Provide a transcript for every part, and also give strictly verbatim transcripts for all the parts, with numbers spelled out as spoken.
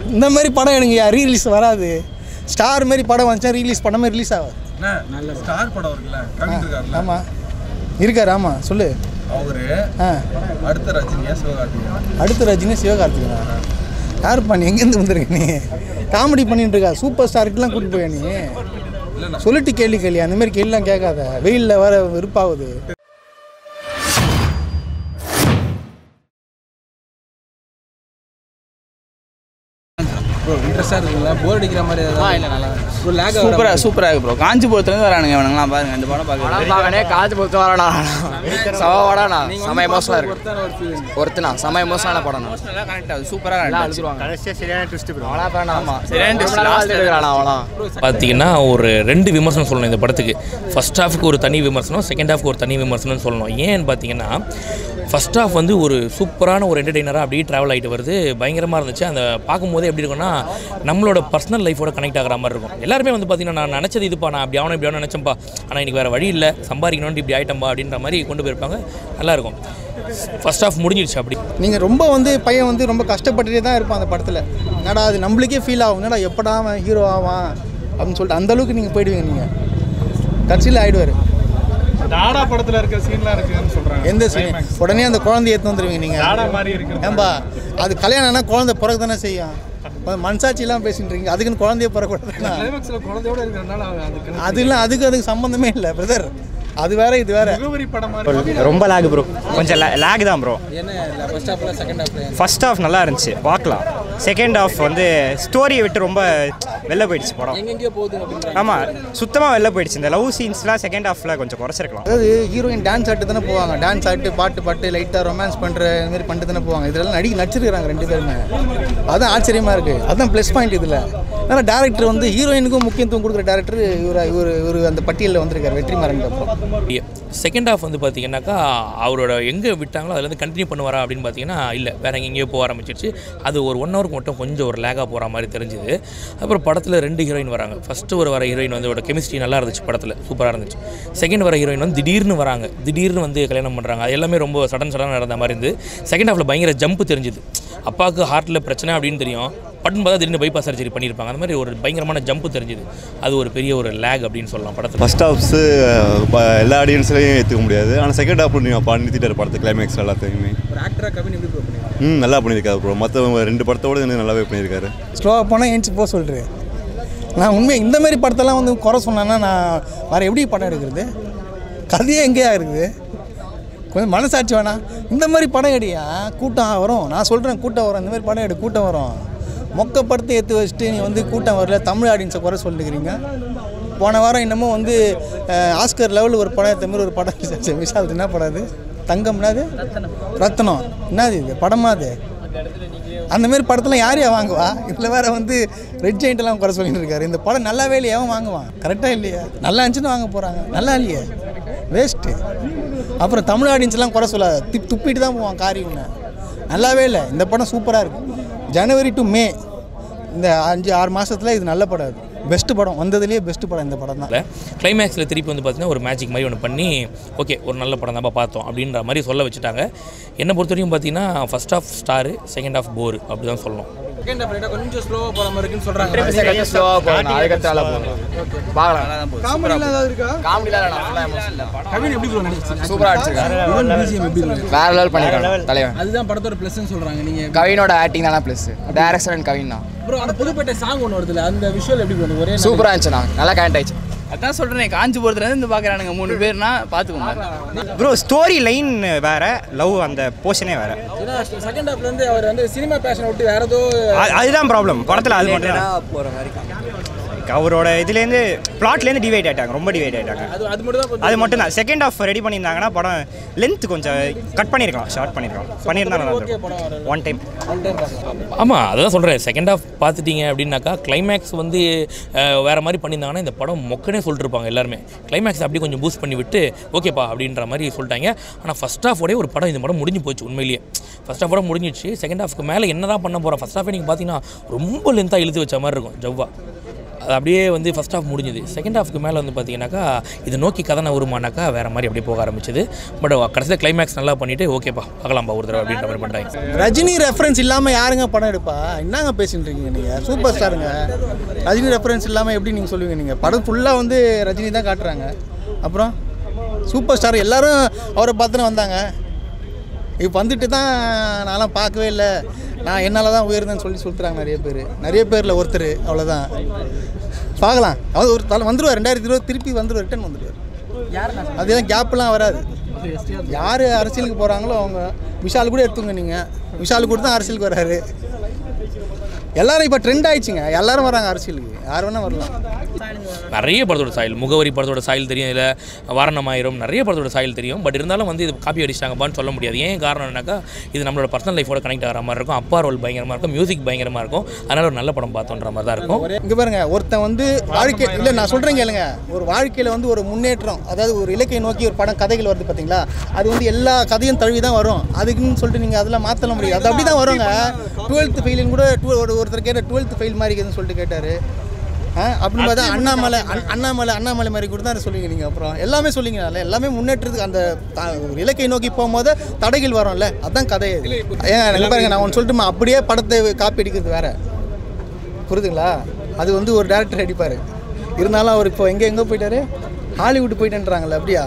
இந்த மாதிரி படம் எனக்கு ரீலீஸ் வராது. ஸ்டார் மாதிரி படம் வந்துச்சா ரீலீஸ் படமே ரிலீஸ் ஆகாது. நல்ல ஸ்டார் படம் இருக்குல்ல, கவின் இருக்காருல்ல. ஆமாம் இருக்காரு. ஆமாம் சொல்லு. அவரு ஆ அடுத்த ரஜினியா சிவகார்த்திகேயன்? அடுத்த ரஜினி சிவகார்த்திகேயனா? யார் பண்ணி எங்கேருந்து வந்துருக்க நீ? காமெடி பண்ணிட்டு இருக்கா. சூப்பர் ஸ்டார்க்கெலாம் கூட்டிட்டு போயா நீ? சொல்லிட்டு கேள்வி கேள்வி அந்த மாதிரி கேள்விலாம் கேட்காத. வெயிலில் வர வெறுப்பாகுது. இன்ட்ரெஸ்டாக இருக்குங்களா? போர் அடிக்கிற மாதிரி இல்லை? நல்லா ஒரு லேக் சூப்பராக சூப்பராக இருக்குது ப்ரோ. காஞ்சிபுரத்துலேருந்து வரானுங்க இவனுங்களாம் பாருங்க. இந்த படம் பார்க்க பார்க்கணே காஞ்சிபுரத்து வரானா சவாடாண்ணா செம எமோஷனலாக இருக்கு. ஒருத்தனா செம எமோஷனலான படம். கனெக்ட் ஆகுது. சூப்பராக கடைசியாக சரியான ட்விஸ்ட் ப்ரோ. ஆமாம் சரியான எடுக்கிறானா அவனா? பார்த்தீங்கன்னா ஒரு ரெண்டு விமர்சனம் சொல்லணும் இந்த படத்துக்கு. ஃபஸ்ட் ஹாஃப்க்கு ஒரு தனி விமர்சனம், செகண்ட் ஹாஃப்க்கு ஒரு தனி விமர்சனம்னு சொல்லணும். ஏன்னு பார்த்தீங்கன்னா ஃபஸ்ட் ஹாஃப் வந்து ஒரு சூப்பரான ஒரு என்டர்டெய்னராக அப்படியே ட்ராவல் ஆகிட்டு வருது. பயங்கரமாக இருந்துச்சு. அந்த பார்க்கும்போது எப்படி இருக்குன்னா நம்மளோட பர்சனல் லைஃபோட கனெக்ட் ஆகிற மாதிரி இருக்கும். எல்லாருமே வந்து பார்த்தீங்கன்னா நான் நினச்சது இதுப்பா, நான் அப்படி ஆகணும் இப்படி ஆகணும் நினச்சேன்ப்பா, ஆனால் எனக்கு வேறு வழி இல்லை, சம்பாதிக்கணும்னு இப்படி ஆகிட்டம்பா அப்படின்ற மாதிரி கொண்டு போயிருப்பாங்க. நல்லாயிருக்கும். ஃபஸ்ட் ஹாஃப் முடிஞ்சிருச்சு. அப்படி நீங்கள் ரொம்ப வந்து பையன் வந்து ரொம்ப கஷ்டப்பட்டுட்டே தான் இருப்பான் அந்த படத்தில். என்னடா அது நம்மளுக்கே ஃபீல் ஆகும், என்னடா எப்படா அவன் ஹீரோ ஆவான் அப்படின்னு சொல்லிட்டு அந்தளவுக்கு நீங்கள் போயிடுவீங்க. நீங்கள் கட்சியில் ஆகிடுவார். டாடா படத்தில் இருக்கிற சீன்லாம் இருக்குன்னு சொல்கிறாங்க. எந்த சீன்? உடனே அந்த குழந்தைய எடுத்து வந்துடுவீங்க நீங்கள். டாடா மாதிரி இருக்கு. ஏன்பா அது கல்யாணம் ஆனால் குழந்தை பிறகு தானே செய்யும். மனசாட்சியெல்லாம் பேசிட்டு இருக்கீங்க. அதுக்குன்னு குழந்தைய பிறக்கூடாதுன்னா குழந்தையோட இருக்கிறதுனால அதுக்கு அதெல்லாம் அதுக்கு அதுக்கு சம்மந்தமே இல்லை பிரதர். அது வேற இது வேற. ரொம்ப லேக் ப்ரோ. கொஞ்சம் லேக் தான் ப்ரோ. என்ன ஃபர்ஸ்ட் ஹாஃப்ல செகண்ட் ஹாஃப்ல? ஃபர்ஸ்ட் ஹாஃப் நல்லா இருந்துச்சு, பார்க்கலாம். செகண்ட் ஹாஃப் வந்து ஸ்டோரியை விட்டு ரொம்ப வெளில போயிடுச்சு படம். எங்கெங்கேயோ போகுது அப்படின்ற. ஆமாம் சுத்தமாக வெளில போயிடுச்சு. இந்த லவ் சீன்ஸ்லாம் செகண்ட் ஹாஃபில் கொஞ்சம் குறைச்சிருக்கலாம். அதாவது ஹீரோயின் டான்ஸ் ஆட்டு தானே போவாங்க. டான்ஸ் ஆட்டு பாட்டு பாட்டு லைட்டாக ரொமான்ஸ் பண்ணுற இந்த மாதிரி பண்ணிட்டு தானே போவாங்க. இதெல்லாம் நடிக்க நடிச்சிருக்கிறாங்க ரெண்டு பேருமே. அதுதான் ஆச்சரியமாக இருக்குது. அதுதான் ப்ளஸ் பாயிண்ட் இதில். ஆனால் டேரக்டர் வந்து ஹீரோயினுக்கும் முக்கியத்துவம் கொடுக்குற டேரக்டர் இவர் இவர் இவர் அந்த பட்டியலில் வந்திருக்காரு வெற்றிமாறன். அப்புறம் செகண்ட் ஹாஃப் வந்து பார்த்தீங்கன்னாக்கா அவரோட எங்கே விட்டாங்களோ அதில் வந்து கண்டினியூ பண்ணுவாரா அப்படின்னு பார்த்தீங்கன்னா இல்லை, வேறு எங்கேயோ போக ஆரம்பிச்சிருச்சு. அது ஒரு ஒன் ஹவருக்கு மட்டும் கொஞ்சம் ஒரு லேகாக போகிற மாதிரி தெரிஞ்சுது. அப்புறம் படத்தில் ரெண்டு ஹீரோயின் வராங்க. ஃபஸ்ட்டு ஒரு வர ஹீரோயின் வந்து ஒரு கெமிஸ்ட்ரி நல்லா இருந்துச்சு, படத்தில் சூப்பராக இருந்துச்சு. செகண்ட் வர ஹீரோயின் வந்து திடீர்னு வராங்க, திடீர்னு வந்து கல்யாணம் பண்ணுறாங்க. அது எல்லாமே ரொம்ப சடன் சடன் நடந்த மாதிரி இருந்து செகண்ட் ஹாஃபில் பயங்கர ஜம்ப் தெரிஞ்சுது. அப்பாவுக்கு ஹார்ட்டில் பிரச்சனை அப்படின்னு தெரியும், பட்டன் பார்த்தா திடீர்னு பைபாஸ் சர்ஜரி பண்ணியிருப்பாங்க. அந்த மாதிரி ஒரு பயங்கரமான ஜம்ப் தெரிஞ்சுது. அது ஒரு பெரிய ஒரு லேக் அப்படின்னு சொல்லலாம் படத்தில். ஃபஸ்ட் ஹாஃப்ஸு எல்லா ஆடியன்ஸ்லையும் ஏற்றுக்க முடியாது. ஆனால் செகண்ட் ஹாஃப் நீங்கள் அப்பா நிறுத்திட்டார் படத்தை கிளைமேக்ஸ் எல்லாத்தையுமே. ஒரு ஆக்டராக கவின் எப்படி ப்ரோ பண்ணிருக்காரு? ம் நல்லா பண்ணியிருக்காரு ப்ரோ. மற்ற ரெண்டு படத்தோடு எனக்கு நல்லாவே பண்ணியிருக்காரு. ஸ்லோவாக போனால் ஏஞ்சி போக சொல்கிறேன். நான் உண்மையாக இந்த மாதிரி படத்தெல்லாம் வந்து குறை சொன்னேன்னா நான் வேறு எப்படி படம் எடுக்கிறது? கதையே எங்கேயா இருக்குது? கொஞ்சம் மனசாட்சி வேணாம். இந்த மாதிரி படம் எடுயா, கூட்டம் வரும். நான் சொல்கிறேன் கூட்டம் வரும். இந்த மாதிரி படம் எடு, கூட்டம் வரும். மொக்க படத்தை எடுத்து வச்சுட்டு நீ வந்து கூட்டம் வரல தமிழ் ஆடியன்ஸை குறை சொல்லிக்கிறீங்க. போன வாரம் இன்னமும் வந்து ஆஸ்கர் லெவலில் ஒரு படம் எடுத்த மாதிரி ஒரு படம் விஷால் என்ன படம் அது? தங்கம்னாது ரத்தனம் என்னது இது படமா? அது அந்த மாதிரி படத்தில் யாரையா வாங்குவா? இதில் வேறு வந்து ரெட் ஜெயிண்ட்லாம் குறை சொல்லிட்டு இருக்காரு. இந்த படம் நல்லாவே இல்லையா, அவன் வாங்குவான்? கரெக்டாக இல்லையா? நல்லா இருந்துச்சுன்னு வாங்க போகிறாங்க. நல்லா இல்லையே, வேஸ்ட்டு. அப்புறம் தமிழ் ஆடியன்ஸ்லாம் குறை சொல்லாத, திப் துப்பிட்டு தான் போவான் காரி ஒன்று. நல்லாவே இல்லை. இந்த படம் சூப்பராக இருக்குது. ஜனவரி டு மே இந்த அஞ்சு ஆறு மாதத்தில் இது நல்ல படம். அது பெஸ்ட்டு படம், வந்ததுலேயே பெஸ்ட்டு படம் இந்த படம் தான். கிளைமேக்ஸில் திருப்பி வந்து பார்த்தீங்கன்னா ஒரு மேஜிக் மாதிரி ஒன்று பண்ணி ஓகே ஒரு நல்ல படம் தான் பார்த்தோம் அப்படின்ற மாதிரி சொல்ல வச்சுட்டாங்க. என்னை பொறுத்த வரைக்கும் பார்த்தீங்கன்னா first half star, second half bore அப்படி தான் சொல்லணும். செகண்ட் ஹாஃப் லைட்டா கொஞ்சம் ஸ்லோவா போற மாதிரி இருக்குன்னு சொல்றாங்க. கொஞ்சம் ஸ்லோவா போறேன், அதுக்கு தல போறேன். பார்க்கலாம். காமெடில ஏதாவது இருக்கா? காமெடில இல்ல, ஃபுல்லா எமோஷனல். கவின் எப்படி ப்ரோ நடிச்சிருக்காங்க? சூப்பரா அடிச்சிருக்காங்க. பிஜிஎம் எப்படி இருக்கு? வேற லெவல் பண்ணிருக்காங்க தலைவன். அதுதான் படத்தோட ப்ளஸ்னு சொல்றாங்க. நீங்க கவினோட ஆக்டிங் தான ப்ளஸ். டைரக்ஷன் அண்ட் கவின் தான். ப்ரோ அந்த புதுப்பேட்டை சாங் ஒன்னு வருதுல, அந்த விஷுவல் எப்படி ப்ரோ? ஒரே சூப்பரா இருந்துச்சு. நல்லா கனெக்ட் ஆயிச்சு. அதான் சொல்கிறேன், காஞ்சிபுரத்துலேருந்து இருந்து பார்க்குறானுங்க மூணு பேர்னா பார்த்துக்கோங்க ப்ரோ. ஸ்டோரி லைன் வேற, லவ் அந்த போர்ஷனே வேற. ஏன்னா செகண்ட் ஹாஃப்ல இருந்து அவர் வந்து சினிமா பேஷனை விட்டு வேற ஏதோ அதுதான் ப்ராப்ளம் படத்தில். அது மட்டும் தான் போகிற மாதிரி அவரோட இதுலேருந்து பிளாட்லேருந்து டிவைட் ஆகிட்டாங்க, ரொம்ப டிவைட் ஆகிட்டாங்க. அது அது மட்டும் தான் அது மட்டும் தான். செகண்ட் ஹாஃப் ரெடி பண்ணியிருந்தாங்கன்னா படம் லென்த் கொஞ்சம் கட் பண்ணியிருக்கலாம், ஷார்ட் பண்ணியிருக்கலாம். பண்ணியிருந்தா நல்லா இருக்கும். ஒன் டைம் ஒன் டைம் ஆமாம், அதான் சொல்கிறேன். செகண்ட் ஹாஃப் பார்த்துட்டிங்க அப்படின்னாக்கா கிளைமேக்ஸ் வந்து வேறு மாதிரி பண்ணியிருந்தாங்கன்னா இந்த படம் மொக்கனே சொல்லிட்டுருப்பாங்க எல்லாருமே. கிளைமேக்ஸ் அப்படி கொஞ்சம் பூஸ்ட் பண்ணி விட்டு ஓகேப்பா அப்படின்ற மாதிரி சொல்லிட்டாங்க. ஆனால் ஃபஸ்ட் ஹாஃபோடய ஒரு படம் இந்த படம் முடிஞ்சு போச்சு உண்மையிலேயே. ஃபஸ்ட் ஹாஃபோட முடிஞ்சிச்சு. செகண்ட் ஹாஃப்க்கு மேலே என்ன தான் பண்ண போகிறோம்? ஃபஸ்ட் ஹாஃபே நீங்கள் பார்த்தீங்கன்னா ரொம்ப லென்த்தாக இழுத்து வச்ச மாதிரி இருக்கும். ஜவ்வா அது அப்படியே வந்து ஃபஸ்ட் ஹாஃப் முடிஞ்சுது. செகண்ட் ஹாஃப்க்கு மேலே வந்து பார்த்தீங்கன்னாக்கா இதை நோக்கி கதனை உருமானாக்கா வேறு மாதிரி அப்படியே போக ஆரம்பிச்சது. பட் கடைசியில் கிளைமேக்ஸ் நல்லா பண்ணிவிட்டு ஓகேப்பா பார்க்கலாம்ப்பா ஒரு தடவை அப்படின்ற மாதிரி பண்ணிட்டாங்க. ரஜினி ரெஃபரன்ஸ் இல்லாமல் யாருங்க படம் எடுப்பா? என்னங்க பேசிட்டு இருக்கீங்க நீங்கள்? சூப்பர் ஸ்டாருங்க. ரஜினி ரெஃபரன்ஸ் இல்லாமல் எப்படி நீங்கள் சொல்லுவீங்க? நீங்கள் படம் ஃபுல்லாக வந்து ரஜினி தான் காட்டுறாங்க. அப்புறம் சூப்பர் ஸ்டார் எல்லோரும் அவரை பார்த்துன்னு வந்தாங்க. இப்போ வந்துட்டு தான் நான்லாம் பார்க்கவே இல்லை, நான் என்னால் தான் உயர்ந்தேன்னு சொல்லி சொல்லிட்டுறாங்க நிறைய பேர். நிறைய பேரில் ஒருத்தர் அவ்வளோதான். பார்க்கலாம், அவர் ஒரு தலை வந்துடுவார். ரெண்டாயிரத்தி இருபது திருப்பி வந்துடுவார், ரிட்டன் வந்துடுவார். அதெல்லாம் கேப்லாம் வராது. யார் அரசியலுக்கு போகிறாங்களோ அவங்க. விஷால் கூட எடுத்துங்க நீங்கள், விஷால் கூட தான் அரசியலுக்கு வராரு. எல்லோரும் இப்போ ட்ரெண்ட் ஆகிடுச்சிங்க, எல்லோரும் வராங்க அரசியலுக்கு, யார் வேணால் வரலாம். நிறைய படத்தோட சாயல், முகவரி படத்தோட சாயல் தெரியும், இல்லை வாரணமாயிரம் நிறைய படத்தோட சாயல் தெரியும். பட் இருந்தாலும் வந்து இது காப்பி அடிச்சிட்டாங்கப்பான்னு சொல்ல முடியாது. ஏன் காரணம்னாக்கா இது நம்மளோட பர்சனல் லைஃபோட கனெக்ட் ஆகிற மாதிரி இருக்கும். அப்பா ரோல் பயங்கரமாக இருக்கும், மியூசிக் பயங்கரமாக இருக்கும். அதனால் ஒரு நல்ல படம் பார்த்தோன்ற மாதிரி தான் இருக்கும். இங்கே பாருங்கள், ஒருத்தன் வந்து வாழ்க்கை இல்லை நான் சொல்கிறேன் கேளுங்க, ஒரு வாழ்க்கையில் வந்து ஒரு முன்னேற்றம், அதாவது ஒரு இலக்கை நோக்கி ஒரு படம் கதைகள் வருது பார்த்தீங்களா, அது வந்து எல்லா கதையும் தழுவி தான் வரும். அதுக்குன்னு சொல்லிட்டு நீங்கள் அதெல்லாம் மாற்ற முடியாது. அது அப்படி தான் வருங்க. டுவெல்த்து ஃபெயிலுன்னு கூட டூ ஒருத்தர் கேட்ட டுவெல்த்து ஃபெயில் மாதிரி இருக்குதுன்னு சொல்லிட்டு கேட்டார். அப்படின்னு பார்த்தா அண்ணாமலை அண்ணாமலை அண்ணாமலை மாதிரி கூட தான் சொல்லுவீங்க நீங்கள். அப்புறம் எல்லாமே சொல்லிங்கனால எல்லாமே முன்னேற்றத்துக்கு அந்த ஒரு இலக்கை நோக்கி போகும்போது தடைகள் வரும்ல, அதுதான் கதை. ஏன் எனக்கு பாருங்க, நான் ஒன்று சொல்லிட்டுமா, அப்படியே படத்தை காப்பி அடிக்கிறது வேறு, புரியுதுங்களா? அது வந்து ஒரு டேரக்டர் அடிப்பார். இருந்தாலும் அவர் இப்போ எங்கே எங்கே போயிட்டாரு, ஹாலிவுட் போயிட்டுன்றாங்கல்ல. அப்படியா?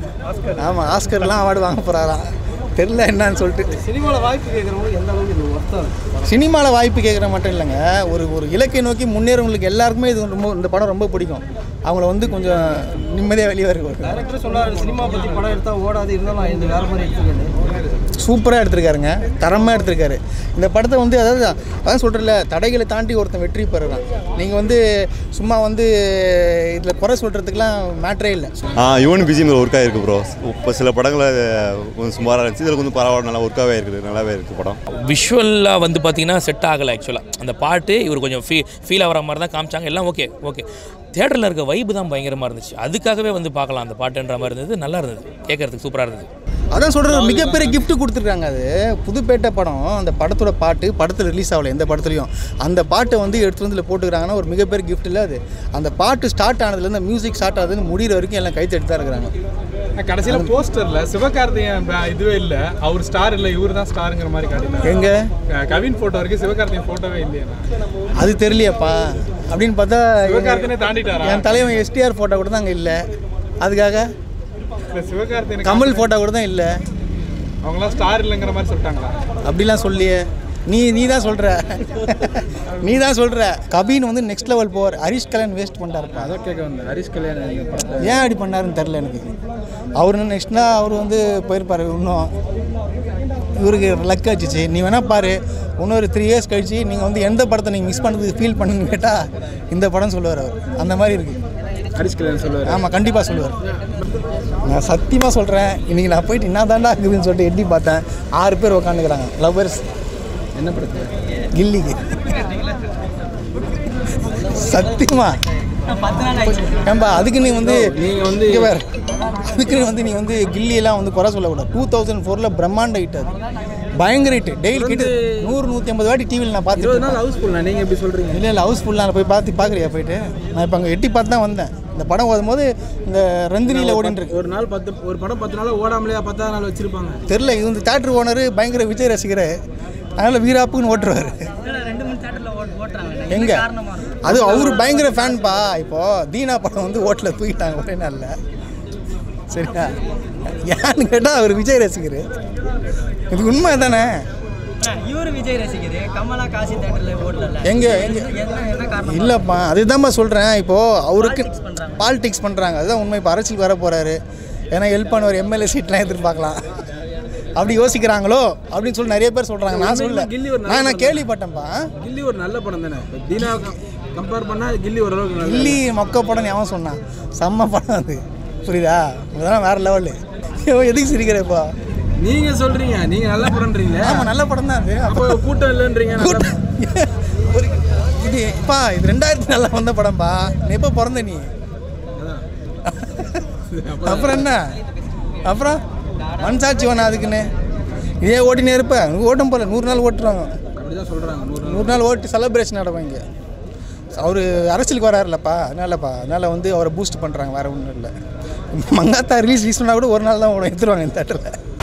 ஆமாம், ஆஸ்கர்லாம் அவார்டு வாங்க போகிறாராம். தெரில என்னன்னு சொல்லிட்டு. சினிமாவில் வாய்ப்பு கேட்குறவங்க எந்த அளவுக்கு இது ஒர்த்தாக? சினிமாவில் வாய்ப்பு கேட்குற மட்டும் இல்லைங்க, ஒரு ஒரு இலக்கை நோக்கி முன்னேறவங்களுக்கு எல்லாருக்குமே இது ரொம்ப இந்த படம் ரொம்ப பிடிக்கும். அவங்கள வந்து கொஞ்சம் நிம்மதியாக வெளியே வரும். டேரக்டர் சொல்லாரு சினிமா பற்றி படம் எடுத்தால் ஓடாது, இருந்தாலும் இந்த வேறு மாதிரி எடுத்துருக்காரு. சூப்பராக எடுத்திருக்காருங்க, தரமாக எடுத்திருக்காரு இந்த படத்தை. வந்து அதாவது அதான் சொல்கிறேன்ல, தடைகளை தாண்டி ஒருத்தன் வெற்றி பெறுறான். நீங்கள் வந்து சும்மா வந்து இதில் குறை சொல்கிறதுக்கெலாம் மேட்ரே இல்லை. ஆ யுவன் பிஜிஎம் ஒர்க் ஆகிருக்கு ப்ரோ. இப்போ சில படங்களை கொஞ்சம் சுமாராக இருந்துச்சு, இதில் கொஞ்சம் பரவாயில்ல, நல்லா ஒர்க்காகவே இருக்குது, நல்லாவே இருக்குது படம். விஷுவலாக வந்து பார்த்தீங்கன்னா செட் ஆகலை. ஆக்சுவலாக அந்த பாட்டு இவர் கொஞ்சம் ஃபீ ஃபீல் ஆகிற மாதிரி தான் காமிச்சாங்க. எல்லாம் ஓகே ஓகே தியேட்டரில் இருக்க வைப்பு தான் பயங்கரமாக இருந்துச்சு. அதுக்காகவே வந்து பார்க்கலாம் அந்த பாட்டுன்ற மாதிரி இருந்தது. நல்லா இருந்தது, கேட்குறதுக்கு சூப்பராக இருந்தது. அதான் சொல்கிறது, மிகப்பெரிய கிஃப்ட்டு கொடுத்துருக்காங்க. அது புதுப்பேட்டை படம், அந்த படத்தோட பாட்டு படத்தில் ரிலீஸ் ஆகலை எந்த படத்துலையும். அந்த பாட்டை வந்து எடுத்து வந்து போட்டுக்கிறாங்கன்னா ஒரு மிகப்பெரிய கிஃப்ட் இல்லை அது. அந்த பாட்டு ஸ்டார்ட் ஆனதுலேருந்து மியூசிக் ஸ்டார்ட் ஆகுதுன்னு முடிகிற வரைக்கும் எல்லாம் கைத்தெடுத்து தான் இருக்கிறாங்க. கடைசியில் போஸ்டரில் சிவகார்த்திகேயன் இதுவே இல்லை, அவர் ஸ்டார் இல்லை, இவர் தான் ஸ்டாருங்கிற மாதிரி காட்டினாங்க. எங்கே கவின் ஃபோட்டோ இருக்குது, சிவகார்த்திகேயன் ஃபோட்டோவே இல்லையா? அது தெரியலையாப்பா. அப்படின்னு பார்த்தா சிவகார்த்திகேயனை தாண்டிட்டாரா? என் தலைவன் எஸ்டிஆர் ஃபோட்டோ கூட தான் அங்கே இல்லை. அதுக்காக சிவகார்த்திகேயன் கமல் ஃபோட்டோ கூட தான் இல்லை. அவங்களாம் ஸ்டார் இல்லைங்கிற மாதிரி சொல்லிட்டாங்களா? அப்படிலாம் சொல்லியே நீ நீ தான் சொல்கிற நீ தான் சொல்கிற. கபின் வந்து நெக்ஸ்ட் லெவல் போவார். ஹரிஷ் கல்யாண் வேஸ்ட் பண்ணிட்டாருப்பா. அதான் கேட்க வந்தேன், ஹரிஷ் கல்யாண் ஏன் அப்படி பண்ணாருன்னு தெரில எனக்கு. அவர் நெக்ஸ்ட்னா அவர் வந்து போயிருப்பார். இன்னும் இவருக்கு லக் ஆச்சிச்சு. நீ வேணால் பாரு, இன்னொரு த்ரீ இயர்ஸ் கழிச்சு நீங்கள் வந்து எந்த படத்தை நீங்கள் மிஸ் பண்ணதுக்கு ஃபீல் பண்ணுன்னு கேட்டால் இந்த படம் சொல்லுவார் அவர். அந்த மாதிரி இருக்குது. ஹரிஷ் கல்யாண் சொல்லுவார். ஆமாம், கண்டிப்பாக சொல்லுவார். நான் சத்தியமாக சொல்கிறேன், இன்றைக்கி நான் போயிட்டு என்ன தாண்டா இருக்குதுன்னு சொல்லிட்டு எட்டி பார்த்தேன். ஆறு பேர் உட்காந்துக்கிறாங்க லவ்வர்ஸ். என்ன படத்தில்? கில்லிக்கு. சத்தியமா ஏன்பா அதுக்கு நீ வந்து நீங்கள் வந்து வேறு அதுக்கு வந்து நீ வந்து கில்லியெல்லாம் வந்து குறை சொல்லக்கூடாது. டூ தௌசண்ட் ஃபோரில் பிரம்மாண்ட ஹிட், அது பயங்கர ஹிட். டெய்லி கிட்ட நூறு நூற்றி ஐம்பது வாட்டி டிவியில் நான் பார்த்துட்டு. ஹவுஸ்ஃபுல் நீங்கள் எப்படி சொல்கிறீங்க? இல்லை இல்லை ஹவுஸ்ஃபுல்லாக போய் பார்த்து பார்க்குறியா போயிட்டு? நான் இப்போ அங்கே எட்டி பார்த்து தான் வந்தேன். இந்த படம் ஓடும்போது இந்த ரந்தினியில் ஓடின்னு ஒரு நாள் பத்து ஒரு படம் பத்து நாள் ஓடாமலையா பத்தாவது நாள் வச்சுருப்பாங்க. தெரில. இது வந்து தேட்டர் ஓனர் பயங்கர விஜய் ரசிகர், அதனால் வீராப்புன்னு ஓட்டுருவார். எங்கே அது அவரு பயங்கர ஃபேன்பா. இப்போது தீனா படம் வந்து ஓட்டில் தூக்கிட்டாங்க ஒரே நாளில். சரியா? ஏன்னு கேட்டால் அவர் விஜய் ரசிகர். இது உண்மை தானே? இவர் விஜய் ரசிகர், கமலா காசி தேட்டரில் ஓடல. எங்கே எங்கே இல்லைப்பா, அதுதான்ப்பா சொல்கிறேன். இப்போது அவருக்கு பாலிடிக்ஸ் பண்ணுறாங்க, அதுதான் உண்மை. இப்போ அரசியல் வர போகிறாரு, ஏன்னா ஹெல்ப் பண்ண ஒரு எம்எல்ஏ சீட்லாம் எதிர்பார்க்கலாம். அப்படி யோசிக்கிறாங்களோ அப்படின்னு சொல்லி நிறைய பேர் சொல்கிறாங்க. நான் சொல்ல, நான் நான் கேள்விப்பட்டேன்ப்பா. கில்லி ஒரு நல்ல படம் தானே, தீனா கம்பேர் பண்ணால் கில்லி ஓரளவுக்கு. கில்லி மொக்க படம் எவன் சொன்னான்? செம்ம படம் அது, புரியுதா? இதெல்லாம் வேறு லெவலு. எதுக்கு சிரிக்கிறப்பா? நீங்கள் சொல்கிறீங்க, நீங்கள் நல்ல படம்ன்றீங்க. ஆமாம், நல்ல படம் தான் அது. அப்போ கூட்டம் இல்லைன்றீங்க. ஒரு இது இப்பா இது ரெண்டாயிரத்தி நல்லா வந்த படம்பா. நீ எப்போ பிறந்த நீ? அப்புறம் என்ன? அப்புறம் மனசாட்சி வேணா அதுக்குன்னு இதே ஓட்டினே இருப்பேன். ஓட்டும் போல நூறு நாள் ஓட்டுறாங்க. அப்படிதான் சொல்கிறாங்க. நூறு நாள் ஓட்டி செலிப்ரேஷன் நடக்கும் இங்கே. அவர் அரசியலுக்கு வராருலப்பா, அதனாலப்பா அதனால் வந்து அவரை பூஸ்ட் பண்ணுறாங்க, வேறு ஒன்றும் இல்லை. மங்காத்தா ரிலீஸ் ரிலீஸ் பண்ணால் கூட ஒரு நாள் தான் ஓடும், எடுத்துருவாங்க இந்த தேட்டரில்.